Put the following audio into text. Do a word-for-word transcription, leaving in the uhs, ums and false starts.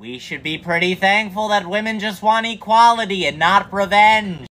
We should be pretty thankful that women just want equality and not revenge.